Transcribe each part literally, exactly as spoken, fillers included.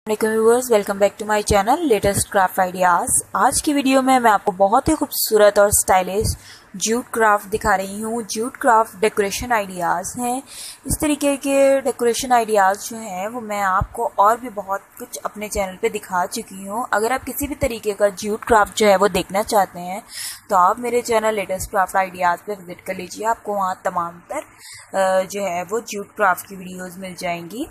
Viewers, welcome back to my channel latest craft ideas. आज की video में मैं आपको बहुत ही खूबसूरत और स्टाइलिश जूट क्राफ्ट दिखा रही हूँ। जूट क्राफ्ट डेकोरेशन आइडियाज़ हैं। इस तरीके के डेकोरेशन आइडियाज़ जो हैं वो मैं आपको और भी बहुत कुछ अपने चैनल पे दिखा चुकी हूँ। अगर आप किसी भी तरीके का जूट क्राफ्ट जो है वो देखना चाहते हैं तो आप मेरे चैनल लेटेस्ट क्राफ्ट आइडियाज़ पे विजिट कर लीजिए। आपको वहाँ तमाम तर जो है वो जूट क्राफ्ट की वीडियोज़ मिल जाएंगी।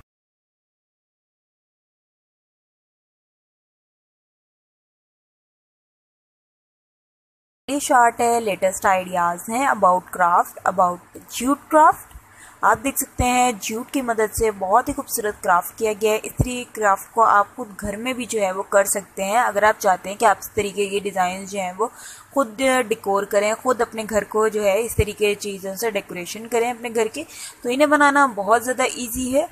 ये शार्ट है, लेटेस्ट आइडियाज़ हैं about craft, about jute craft. आप देख सकते हैं जूट की मदद से बहुत ही खूबसूरत क्राफ्ट किया गया है। इस तरीके क्राफ्ट को आप खुद घर में भी जो है वो कर सकते हैं। अगर आप चाहते हैं कि आप इस तरीके के डिज़ाइन जो हैं वो खुद डेकोर करें, खुद अपने घर को जो है इस तरीके की चीज़ों से डेकोरेशन करें अपने घर के, तो इन्हें बनाना बहुत ज़्यादा ईजी है।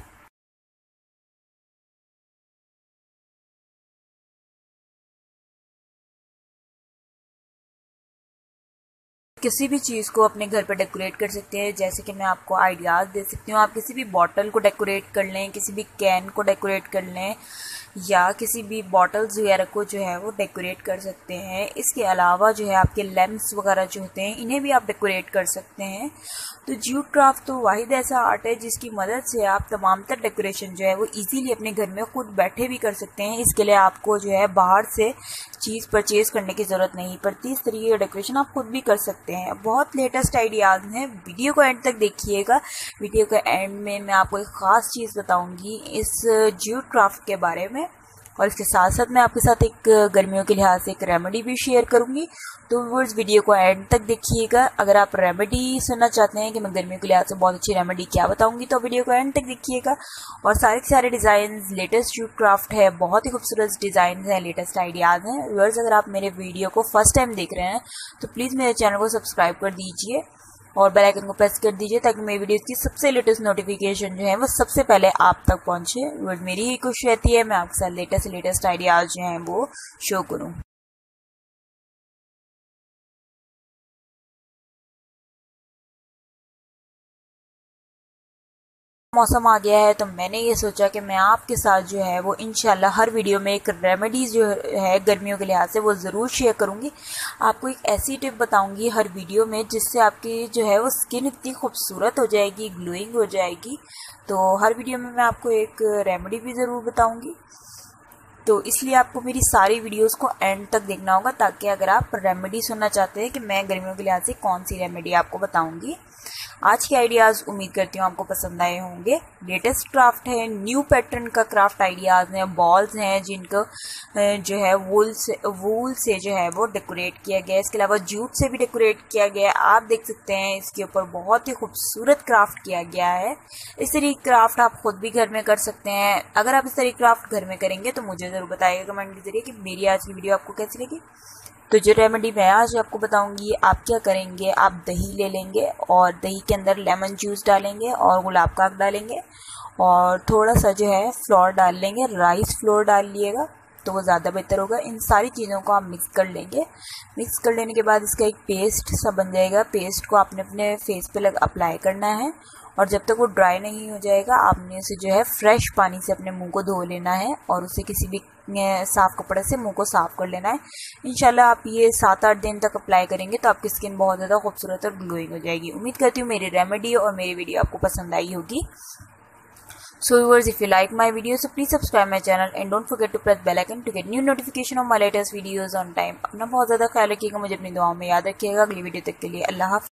किसी भी चीज़ को अपने घर पर डेकोरेट कर सकते हैं। जैसे कि मैं आपको आइडियाज़ दे सकती हूँ, आप किसी भी बॉटल को डेकोरेट कर लें, किसी भी कैन को डेकोरेट कर लें, या किसी भी बॉटल्स वगैरह को जो है वो डेकोरेट कर सकते हैं। इसके अलावा जो है आपके लैम्प्स वगैरह जो होते हैं इन्हें भी आप डेकोरेट कर सकते हैं। तो जूट क्राफ्ट तो वाहिद ऐसा आर्ट है जिसकी मदद से आप तमाम तर डेकोरेशन जो है वो इजीली अपने घर में खुद बैठे भी कर सकते हैं। इसके लिए आपको जो है बाहर से चीज़ परचेज करने की ज़रूरत नहीं पड़ती। इस तरीके का डेकोरेशन आप खुद भी कर सकते हैं। बहुत लेटेस्ट आइडियाज़ हैं। वीडियो को एंड तक देखिएगा। वीडियो के एंड में मैं आपको एक ख़ास चीज़ बताऊंगी इस जूट क्राफ्ट के बारे में, और इसके साथ साथ मैं आपके साथ एक गर्मियों के लिहाज से एक रेमेडी भी शेयर करूंगी। तो व्यूअर्स, वीडियो को एंड तक देखिएगा। अगर आप रेमेडी सुनना चाहते हैं कि मैं गर्मियों के लिहाज से बहुत अच्छी रेमेडी क्या बताऊंगी, तो वीडियो को एंड तक देखिएगा। और सारे के सारे डिज़ाइन लेटेस्ट जूट क्राफ्ट है, बहुत ही खूबसूरत डिज़ाइन हैं, लेटेस्ट आइडियाज़ हैं। व्यूअर्स, अगर आप मेरे वीडियो को फर्स्ट टाइम देख रहे हैं तो प्लीज़ मेरे चैनल को सब्सक्राइब कर दीजिए और बेल आइकन को प्रेस कर दीजिए ताकि मेरी वीडियोस की सबसे लेटेस्ट नोटिफिकेशन जो है वो सबसे पहले आप तक पहुंचे। मेरी ही कोशिश रहती है मैं आपके साथ लेटेस्ट लेटेस्ट आइडियाज जो हैं वो शो करूं। मौसम आ गया है तो मैंने ये सोचा कि मैं आपके साथ जो है वो इंशाल्लाह हर वीडियो में एक रेमेडीज़ जो है गर्मियों के लिहाज से वो ज़रूर शेयर करूँगी। आपको एक ऐसी टिप बताऊँगी हर वीडियो में जिससे आपकी जो है वो स्किन इतनी खूबसूरत हो जाएगी, ग्लोइंग हो जाएगी। तो हर वीडियो में मैं आपको एक रेमेडी भी ज़रूर बताऊँगी। तो इसलिए आपको मेरी सारी वीडियोस को एंड तक देखना होगा, ताकि अगर आप रेमेडी सुनना चाहते हैं कि मैं गर्मियों के लिहाज से कौन सी रेमेडी आपको बताऊंगी। आज के आइडियाज़ उम्मीद करती हूँ आपको पसंद आए होंगे। लेटेस्ट क्राफ्ट है, न्यू पैटर्न का क्राफ्ट आइडियाज़ हैं, बॉल्स हैं जिनको जो है वूल से वूल से जो है वो डेकोरेट किया गया है। इसके अलावा जूट से भी डेकोरेट किया गया है। आप देख सकते हैं इसके ऊपर बहुत ही खूबसूरत क्राफ्ट किया गया है। इस तरीके क्राफ्ट आप खुद भी घर में कर सकते हैं। अगर आप इस तरीके क्राफ्ट घर में करेंगे तो मुझे ज़रूर बताइएगा कमेंट के जरिए कि मेरी आज की वीडियो आपको कैसी लगी। तो जो रेमेडी मैं आज आपको बताऊंगी, आप क्या करेंगे, आप दही ले लेंगे और दही के अंदर लेमन जूस डालेंगे और गुलाब काक डालेंगे और थोड़ा सा जो है फ्लोर डाल लेंगे, राइस फ्लोर डाल लिएगा तो वो ज़्यादा बेहतर होगा। इन सारी चीज़ों को आप मिक्स कर लेंगे। मिक्स कर लेने के बाद इसका एक पेस्ट सा बन जाएगा। पेस्ट को आपने अपने फेस पे लग अप्लाई करना है और जब तक वो ड्राई नहीं हो जाएगा आपने उसे जो है फ्रेश पानी से अपने मुंह को धो लेना है और उसे किसी भी साफ़ कपड़े से मुंह को साफ़ कर लेना है। इंशाल्लाह आप ये सात आठ दिन तक अप्लाई करेंगे तो आपकी स्किन बहुत ज़्यादा खूबसूरत और ग्लोइंग हो जाएगी। उम्मीद करती हूँ मेरी रेमेडी और मेरी वीडियो आपको पसंद आई होगी। So viewers, if you like my video, so please subscribe my channel and don't forget to press bell icon to get new notification of my latest videos on time. अपना बहुत ज़्यादा ख्याल रखिएगा, मुझे अपनी दुआओं में याद रखिएगा। अगली वीडियो तक के लिए अल्लाह हाफ़िज़।